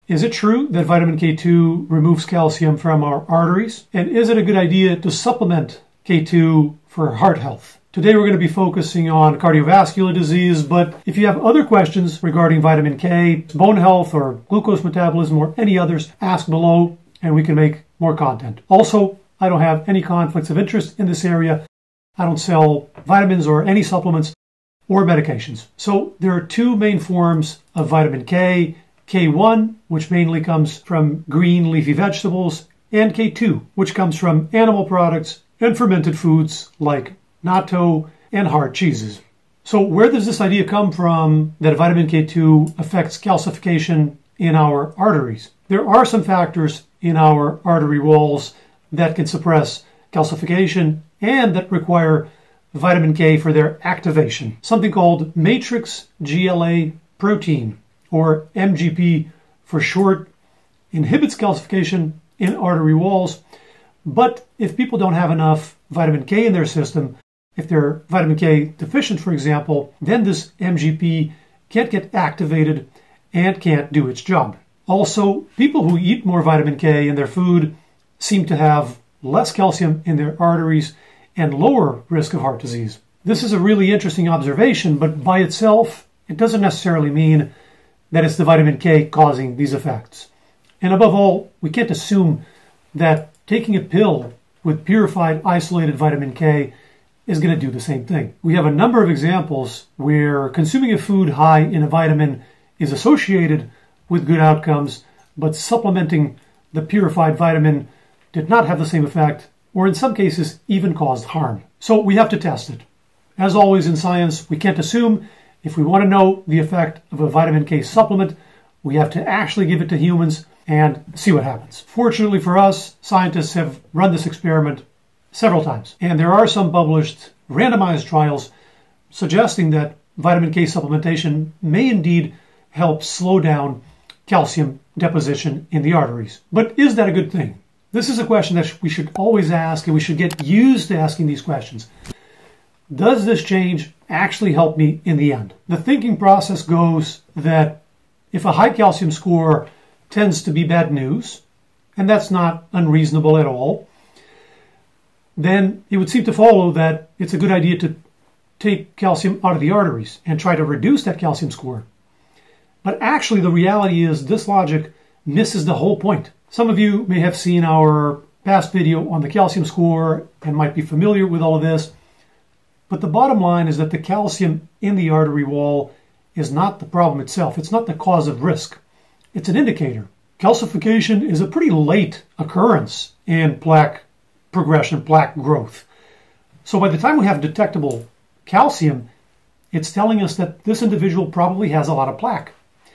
Is it true that vitamin K2 removes calcium from our arteries? And is it a good idea to supplement K2 for heart health? Today we're going to be focusing on cardiovascular disease, but if you have other questions regarding vitamin K, bone health, or glucose metabolism, or any others, ask below and we can make more content. Also, I don't have any conflicts of interest in this area. I don't sell vitamins or any supplements or medications. So there are two main forms of vitamin K, K1, which mainly comes from green leafy vegetables, and K2, which comes from animal products and fermented foods like natto and hard cheeses. So where does this idea come from that vitamin K2 affects calcification in our arteries? There are some factors in our artery walls that can suppress calcification and that require vitamin K for their activation. Something called matrix GLA protein, or MGP for short, inhibits calcification in artery walls. But if people don't have enough vitamin K in their system, if they're vitamin K deficient, for example, then this MGP can't get activated and can't do its job. Also, people who eat more vitamin K in their food seem to have less calcium in their arteries and lower risk of heart disease. This is a really interesting observation, but by itself, it doesn't necessarily mean that it's the vitamin K causing these effects. And above all, we can't assume that taking a pill with purified, isolated vitamin K is going to do the same thing. We have a number of examples where consuming a food high in a vitamin is associated with good outcomes, but supplementing the purified vitamin did not have the same effect, or in some cases even caused harm. So we have to test it. As always in science, we can't assume. If we want to know the effect of a vitamin K supplement, we have to actually give it to humans and see what happens. Fortunately for us, scientists have run this experiment several times, and there are some published randomized trials suggesting that vitamin K supplementation may indeed help slow down calcium deposition in the arteries. But is that a good thing? This is a question that we should always ask, and we should get used to asking these questions. Does this change actually help me in the end? The thinking process goes that if a high calcium score tends to be bad news, and that's not unreasonable at all, then it would seem to follow that it's a good idea to take calcium out of the arteries and try to reduce that calcium score. But actually, the reality is this logic misses the whole point. Some of you may have seen our past video on the calcium score and might be familiar with all of this. But the bottom line is that the calcium in the artery wall is not the problem itself. It's not the cause of risk. It's an indicator. Calcification is a pretty late occurrence in plaque progression, plaque growth. So by the time we have detectable calcium, it's telling us that this individual probably has a lot of plaque.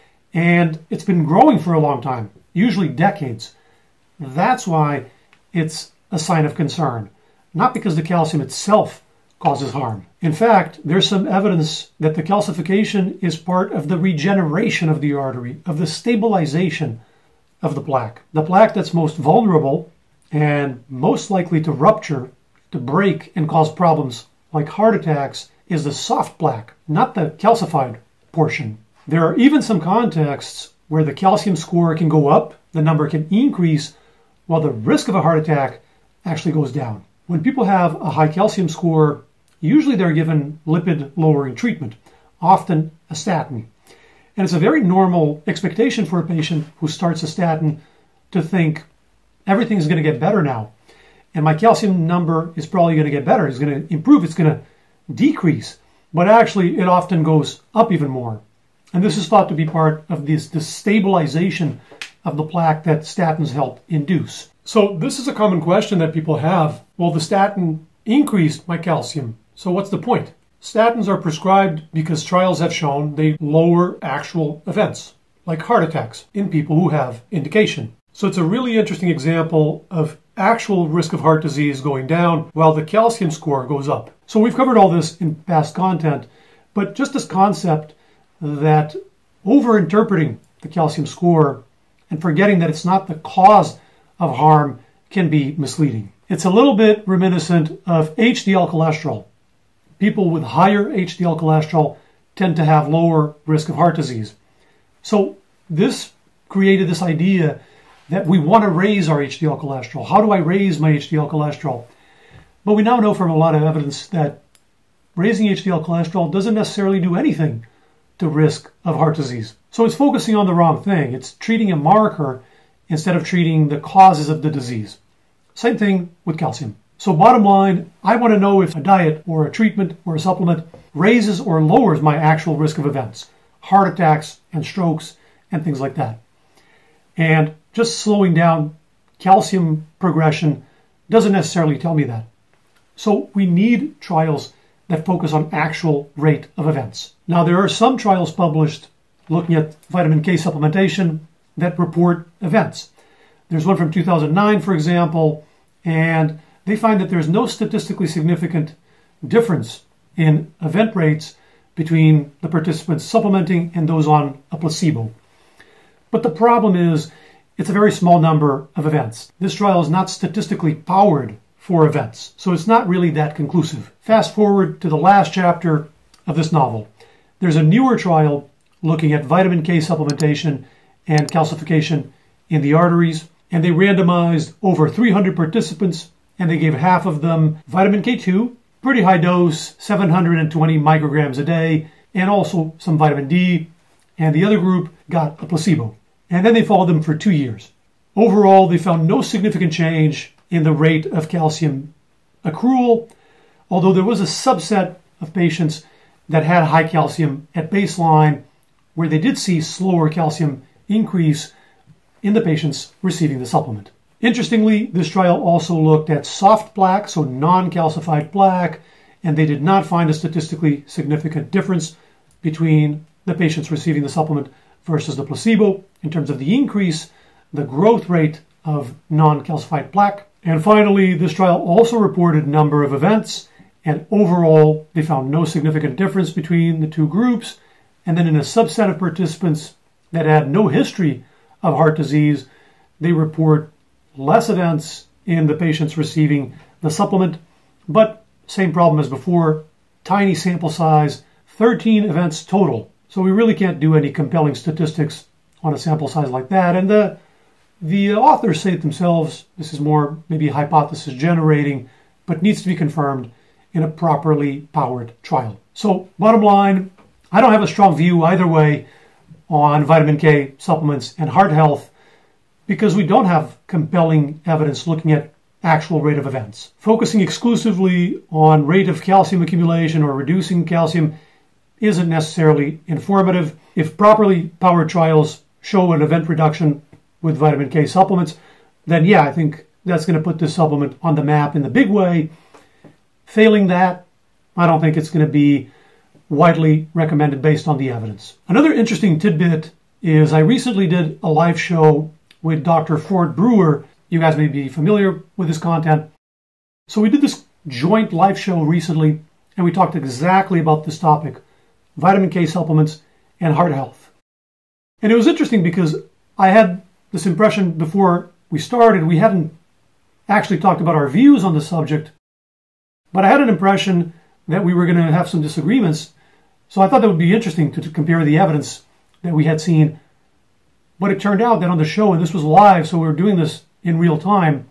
And it's been growing for a long time, usually decades. That's why it's a sign of concern, not because the calcium itself causes harm. In fact, there's some evidence that the calcification is part of the regeneration of the artery, of the stabilization of the plaque. The plaque that's most vulnerable and most likely to rupture, to break, and cause problems like heart attacks is the soft plaque, not the calcified portion. There are even some contexts where the calcium score can go up, the number can increase, while the risk of a heart attack actually goes down. When people have a high calcium score, usually they're given lipid-lowering treatment, often a statin. And it's a very normal expectation for a patient who starts a statin to think, everything's going to get better now, and my calcium number is probably going to get better. It's going to improve. It's going to decrease. But actually, it often goes up even more. And this is thought to be part of this stabilization of the plaque that statins help induce. So this is a common question that people have. Well, the statin increased my calcium, so what's the point? Statins are prescribed because trials have shown they lower actual events, like heart attacks, in people who have indication. So it's a really interesting example of actual risk of heart disease going down while the calcium score goes up. So we've covered all this in past content, but just this concept that over-interpreting the calcium score and forgetting that it's not the cause of harm can be misleading. It's a little bit reminiscent of HDL cholesterol. People with higher HDL cholesterol tend to have lower risk of heart disease. So this created this idea that we want to raise our HDL cholesterol. How do I raise my HDL cholesterol? But we now know from a lot of evidence that raising HDL cholesterol doesn't necessarily do anything to risk of heart disease. So it's focusing on the wrong thing. It's treating a marker instead of treating the causes of the disease. Same thing with calcium. So bottom line, I want to know if a diet or a treatment or a supplement raises or lowers my actual risk of events, heart attacks and strokes and things like that. And just slowing down calcium progression doesn't necessarily tell me that. So we need trials that focus on actual rate of events. Now, there are some trials published looking at vitamin K supplementation that report events. There's one from 2009, for example, and they find that there's no statistically significant difference in event rates between the participants supplementing and those on a placebo. But the problem is it's a very small number of events. This trial is not statistically powered for events, so it's not really that conclusive. Fast forward to the last chapter of this novel. There's a newer trial looking at vitamin K supplementation and calcification in the arteries, and they randomized over 300 participants, and they gave half of them vitamin K2, pretty high dose, 720 micrograms a day, and also some vitamin D, and the other group got a placebo. And then they followed them for 2 years. Overall, they found no significant change in the rate of calcium accrual, although there was a subset of patients that had high calcium at baseline where they did see slower calcium increase in the patients receiving the supplement. Interestingly, this trial also looked at soft plaque, so non-calcified plaque, and they did not find a statistically significant difference between the patients receiving the supplement versus the placebo in terms of the increase, the growth rate of non-calcified plaque. And finally, this trial also reported number of events, and overall, they found no significant difference between the two groups. And then in a subset of participants that had no history of heart disease, they report less events in the patients receiving the supplement, but same problem as before, tiny sample size, 13 events total. So we really can't do any compelling statistics on a sample size like that. And the authors say it themselves, this is more maybe hypothesis generating, but needs to be confirmed in a properly powered trial. So bottom line, I don't have a strong view either way on vitamin K supplements and heart health because we don't have compelling evidence looking at actual rate of events. Focusing exclusively on rate of calcium accumulation or reducing calcium isn't necessarily informative. If properly powered trials show an event reduction with vitamin K supplements, then yeah, I think that's going to put this supplement on the map in the big way. Failing that, I don't think it's going to be widely recommended based on the evidence. Another interesting tidbit is I recently did a live show with Dr. Brewer. You guys may be familiar with his content. So we did this joint live show recently, and we talked exactly about this topic, vitamin K supplements and heart health. And it was interesting because I had this impression before we started, we hadn't actually talked about our views on the subject, but I had an impression that we were going to have some disagreements. So I thought that would be interesting to compare the evidence that we had seen. But it turned out that on the show, and this was live, so we were doing this in real time,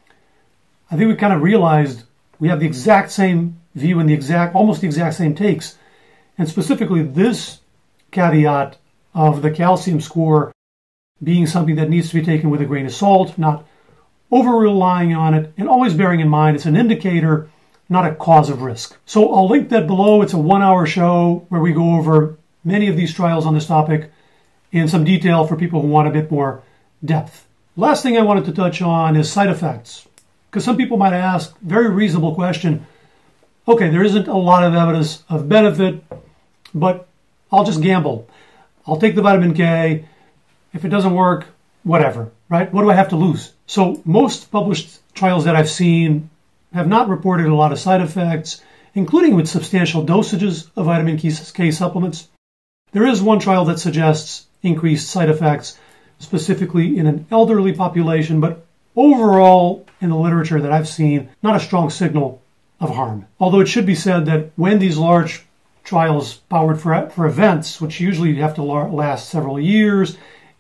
I think we kind of realized we have the exact same view and almost the exact same takes. And specifically this caveat of the calcium score being something that needs to be taken with a grain of salt, not over-relying on it, and always bearing in mind it's an indicator, not a cause of risk. So I'll link that below. It's a 1-hour show where we go over many of these trials on this topic in some detail for people who want a bit more depth. Last thing I wanted to touch on is side effects, because some people might ask, very reasonable question, okay, there isn't a lot of evidence of benefit, but I'll just gamble. I'll take the vitamin K. If it doesn't work, whatever, right? What do I have to lose? So most published trials that I've seen have not reported a lot of side effects, including with substantial dosages of vitamin K supplements. There is one trial that suggests increased side effects, specifically in an elderly population, but overall in the literature that I've seen, not a strong signal of harm. Although it should be said that when these large trials powered for events, which usually have to last several years,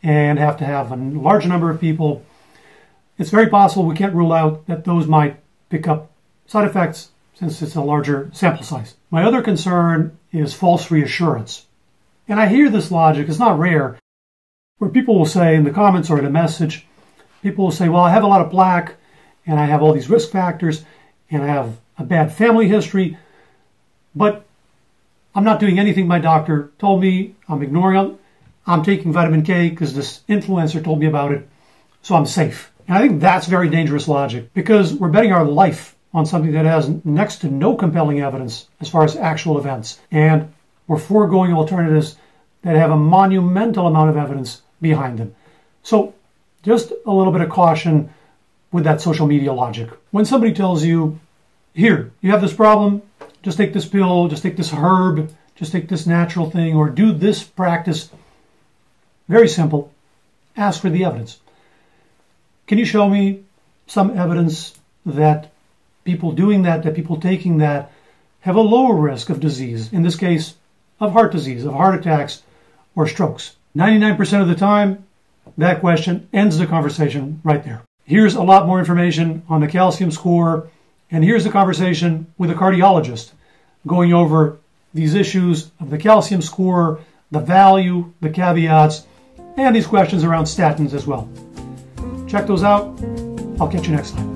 and have to have a large number of people, it's very possible we can't rule out that those might pick up side effects since it's a larger sample size. My other concern is false reassurance. And I hear this logic, it's not rare, where people will say in the comments or in a message, people will say, well, I have a lot of plaque, and I have all these risk factors, and I have a bad family history, but I'm not doing anything my doctor told me. I'm ignoring it. I'm taking vitamin K because this influencer told me about it, so I'm safe. And I think that's very dangerous logic because we're betting our life on something that has next to no compelling evidence as far as actual events. And we're foregoing alternatives that have a monumental amount of evidence behind them. So just a little bit of caution with that social media logic. When somebody tells you, here, you have this problem, just take this pill, just take this herb, just take this natural thing, or do this practice, very simple, ask for the evidence. Can you show me some evidence that people doing that people taking that, have a lower risk of disease, in this case, of heart disease, of heart attacks, or strokes? 99% of the time, that question ends the conversation right there. Here's a lot more information on the calcium score, and here's the conversation with a cardiologist going over these issues of the calcium score, the value, the caveats, and these questions around statins as well. Check those out. I'll catch you next time.